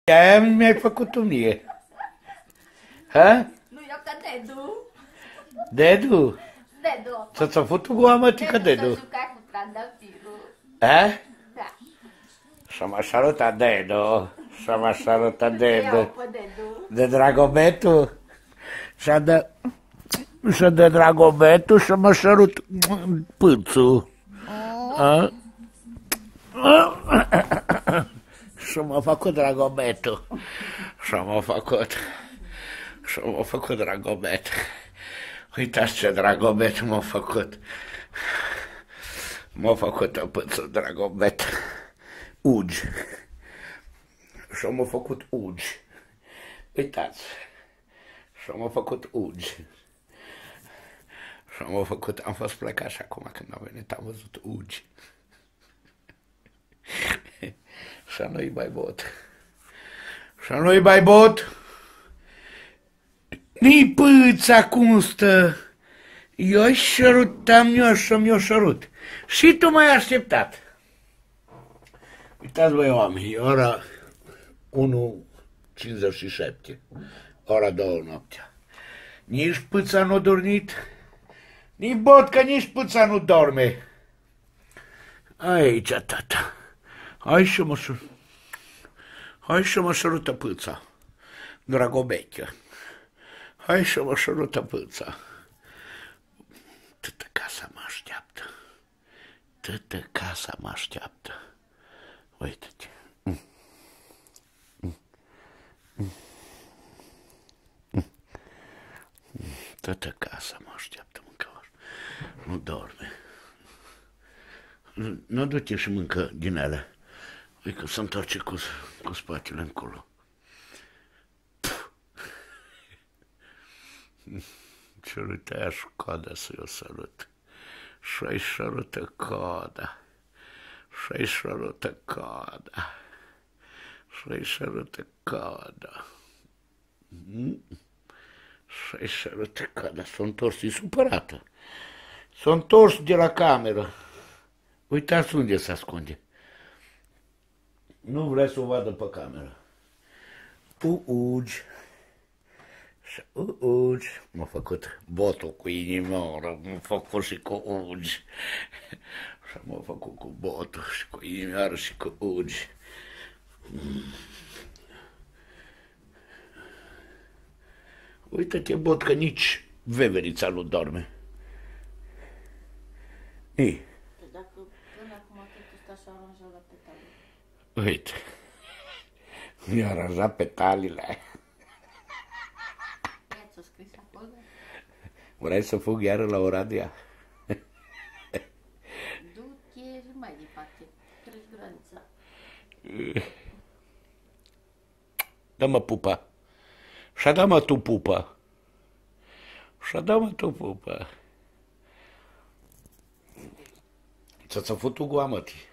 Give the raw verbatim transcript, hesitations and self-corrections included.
Aia mi-ai făcut tu mie. Ha? Nu, eu ca Dedu. Dedu? Dedu. Să ți-a făcut goamătică Dedu Dedu. să juca cu trandafirul. Ha? Da. Și m-a salutat Dedu. Și m-a salutat Să iau Dedu. pe Dedu. De Dragobetu. Și-a de... Și de Dragobetu și mă sărut pâțul. A? Și m-a făcut Dragobetu. Și m-a făcut. Și m-a făcut Dragobet. Uitați ce Dragobet m-a făcut. M-a făcut o pâțul Dragobet. Ugi. Și m-a făcut ugi. Uitați. Și m-a făcut ugi. Și m-a făcut, am fost plecat și acum când am venit am văzut ugi. Și nu-i mai bot. Și nu-i mai bot. Ni pâța cum stă. Eu șărutam eu și mi-o șărut. Și tu m-ai așteptat. Uitați, băi, oameni, e ora unu cincizeci și șapte. Ora două noaptea. Nici pâța nu a dormit. Nici botca, nici pâța nu dorme. Aici, tata. Hai să mă sărută. Hai să mă sărută pâța. Dragobechea. Hai să mă sărută pâța. Tătă casa mă așteaptă. Tătă casa mă așteaptă. Uite-te. Mm. Mm. Mm. Mm. Tătă casa mă așteaptă, mâncăvar. Nu dorme. Nu, nu du-te și mâncă din ele. Uite că se întoarce cu, cu spatele încolo. Și-uite aia și coada să-i o sărut. Și-i sărută coada. Și-i sărută coada. Și-i sărută coada. Și-i sărută coada. S-a întors, e supărată. S-a întors de la cameră. Uitați unde se ascunde. Nu vrea să o vadă pe cameră. Ugi. Și ugi. M-a făcut botul cu inimioară. M-a făcut și cu ugi. Și m-a făcut cu botul și cu inimioară și cu ugi. Uită-te, bot, că nici veverița nu dorme. Ei. Dacă până acum tot ăsta și-a aranjat la petale. Uite. Mi-a aranjat petalile. I-ați-o scris acolo? Vrei să fug iară la Oradea? Du-te mai departe. Treci granița. Dă-mă pupa. Și-a dă-mă tu pupa. Și-a dă-mă tu pupa. Ți-a făcut goamătii.